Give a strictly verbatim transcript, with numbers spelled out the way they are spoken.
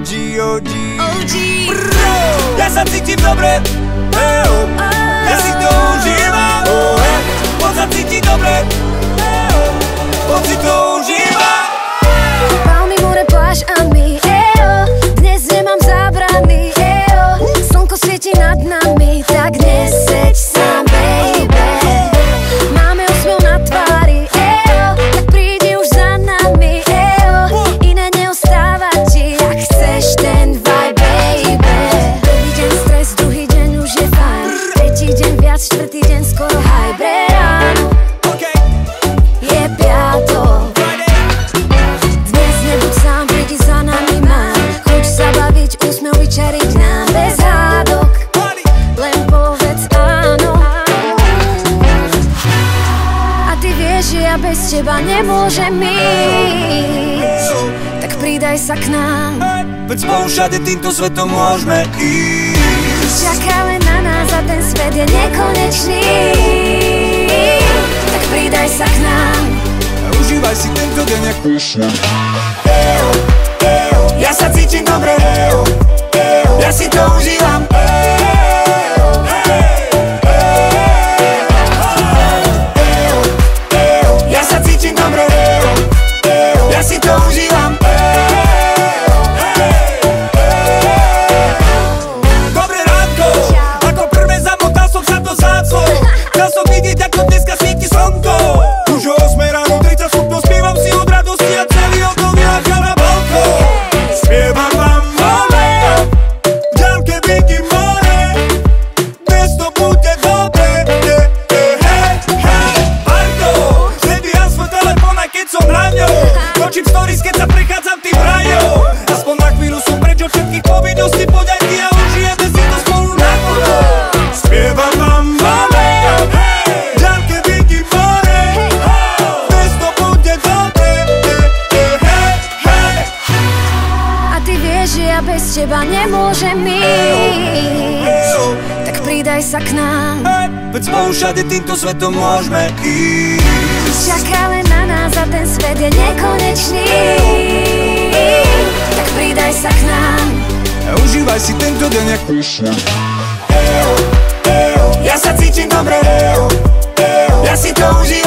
G, O G, O G. Ja sa cítim dobre, eo, ja si to užívam, poď sa cítiť dobre, eo, poď si to užívam. Palmy, more, pláž a my, eo, dnes nemám zábrany, eo, slnko svieti nad nami, tak neseď sám, baby. Máme úsmev na tvári, eo, tak prídi už za nami, eo, iné neostáva ti, ak chceš ten vibe, baby. Prvý deň stres, druhý deň už je fajn, tretí deň viac, štvrtý deň skoro high, bre ráno, je piatok. Dnes nebuď sám, prídi za nami, mám, choď sa baviť, úsmev vyčariť nám bez hádok, len povedz áno. A ty vieš, že ja bez teba nemôžem ísť, tak pridaj sa k nám, veď spolu všade týmto svetom môžeme ísť. čaká len na nás a ten svet je nekonečný, tak pridaj sa k nám. Užívaj si tento deň jak posledný. Eo, eo, ja sa cítim dobre, eo, eo, ja si to užívam, eo, eo, eo, ja sa cítim dobre, eo, eo, ja si to užívam, Dobré ránko, ako prvé zamotal som sa do záclov, chcel som vidieť ako dneska svieti slnko. Už o osmej ráno tridsať stupňov, spievam si od radosti a celý okno vyláka na balkón. Spievam vám more, v ďalke vidím more, dnes to bude dobre, je, je, hej, hej. Pardo, sedí aspoň telefón, aj keď som na ňou, točím stories, keď sa prechádzam tým rajom. Aspoň na chvíľu som preč od všetkých povinností, poď aj ty a užijeme si to spolu na vodu. Spievam vám more, v ďalke vidím more, dnes to bude dobre, je, je, hej, hej. A ty vieš, že ja bez teba nemôžem ísť, tak pridaj sa k nám, Veď spolu všade týmto svetom môžeme ísť. čaká len na nás a ten svet je nekonečný, tak pridaj sa k nám. Užívaj si tento deň jak posledný. Eo, eo, ja sa cítim dobre, eo, eo, ja si to užívam.